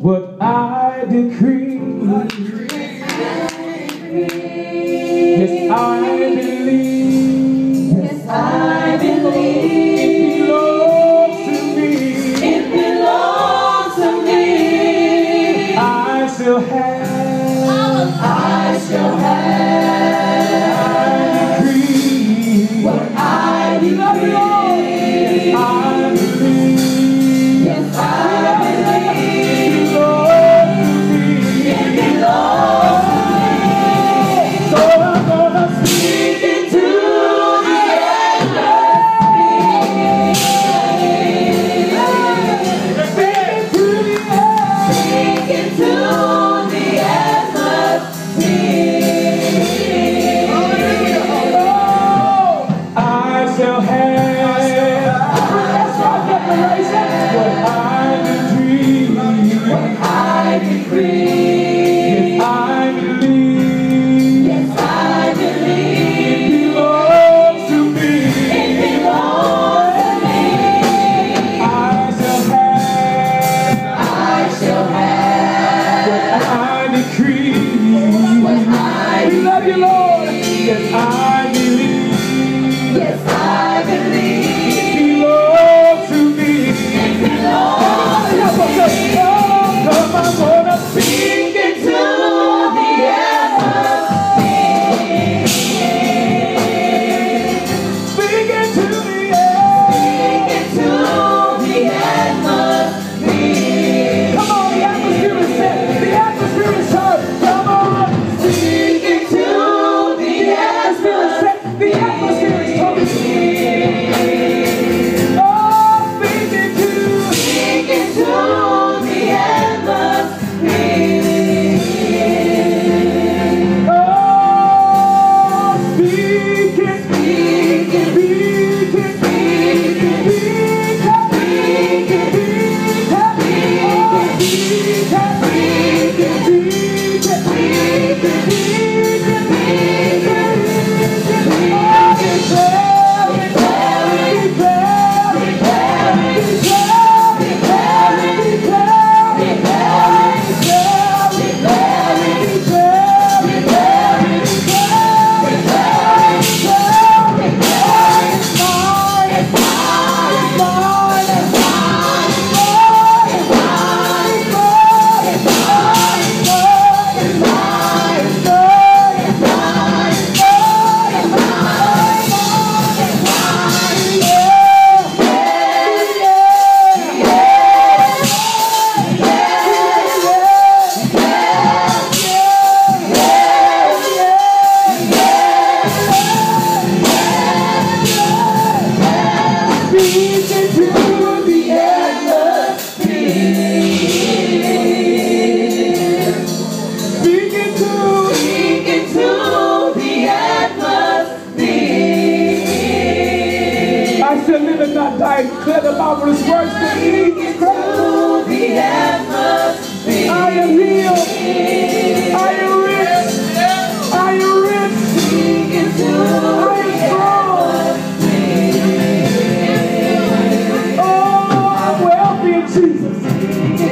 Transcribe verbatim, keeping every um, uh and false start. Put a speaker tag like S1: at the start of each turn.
S1: what I decree. Yes, I believe.
S2: Yes, I believe.
S1: It belongs to me.
S2: It belongs to me.
S1: I shall have.
S2: I shall have.
S1: I decree.
S2: What I decree.
S1: I believe.
S2: Yes, I believe.
S1: It belongs to me.
S2: It belongs to me.
S1: So I'm gonna speak
S2: into the atmosphere.
S1: speak to the air.
S2: Speak into the atmosphere.
S1: Oh, I shall have. That's my declaration. What I decree.
S2: What I decree.
S1: Yes, I believe.
S2: Yes, I believe.
S1: It belongs to me.
S2: It belongs to me.
S1: I shall have.
S2: I shall have.
S1: What I decree.
S2: What I
S1: We love you, Lord. Yes, I believe.
S2: Yes, I believe.
S1: It belongs to me.
S2: It belongs to
S1: Help us
S2: me.
S1: up. Oh, come on, gonna speak
S2: Speak
S1: into
S2: into the atmosphere.
S1: Speak into the air.
S2: Speak into the atmosphere.
S1: Come on, the atmosphere is set. The atmosphere is heard. Come on.
S2: Speak into the
S1: The atmosphere is set. The atmosphere is talking. Oh, speak into.
S2: Speak into the atmosphere.
S1: Oh, speak it.
S2: Speak it.
S1: Speak it.
S2: Speak it.
S1: Speak it.
S2: Speak it.
S1: Not die, declare the marvelous works that Jesus Christ.
S2: The atmosphere.
S1: I am healed. I am rich. I am rich. I am strong. Oh, I'm wealthy in Jesus.